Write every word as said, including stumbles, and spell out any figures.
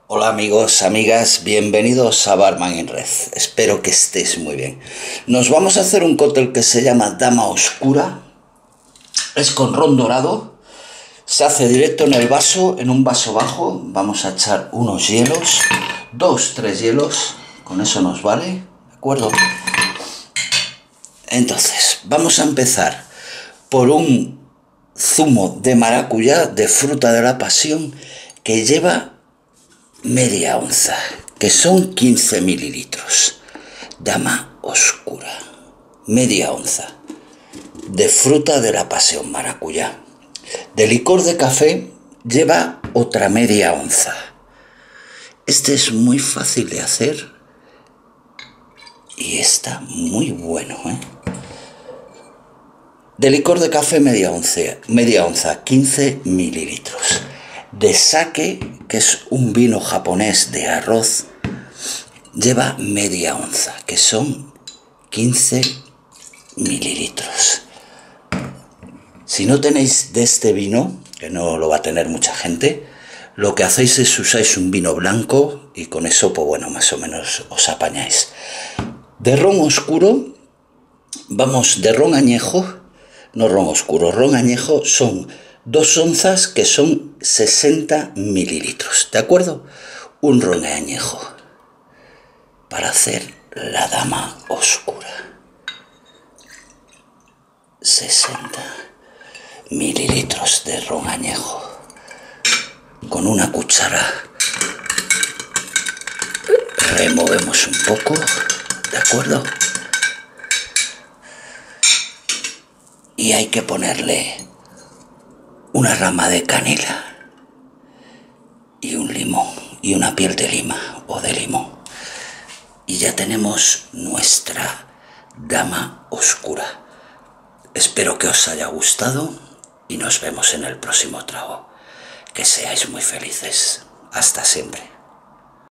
Hola amigos, amigas, bienvenidos a Barman in Red. Espero que estéis muy bien. Nos vamos a hacer un cóctel que se llama Dama Oscura. Es con ron dorado. Se hace directo en el vaso, en un vaso bajo. Vamos a echar unos hielos, dos, tres hielos. Con eso nos vale, ¿de acuerdo? Entonces, vamos a empezar por un zumo de maracuyá, de fruta de la pasión, que lleva media onza, que son quince mililitros. Dama Oscura, media onza, de fruta de la pasión, maracuyá. De licor de café lleva otra media onza. Este es muy fácil de hacer y está muy bueno, ¿eh? De licor de café media onza, media onza, quince mililitros. De sake, que es un vino japonés de arroz, lleva media onza, que son quince mililitros. Si no tenéis de este vino, que no lo va a tener mucha gente, lo que hacéis es usáis un vino blanco y con eso, pues bueno, más o menos os apañáis. De ron oscuro, vamos, de ron añejo, no ron oscuro, ron añejo son dos onzas, que son sesenta mililitros, ¿de acuerdo? Un ron añejo para hacer la Dama Oscura. sesenta mililitros de ron añejo. Con una cuchara removemos un poco, ¿de acuerdo? Y hay que ponerle una rama de canela y un limón y una piel de lima o de limón. Y ya tenemos nuestra Dama Oscura. Espero que os haya gustado y nos vemos en el próximo trago. Que seáis muy felices. Hasta siempre.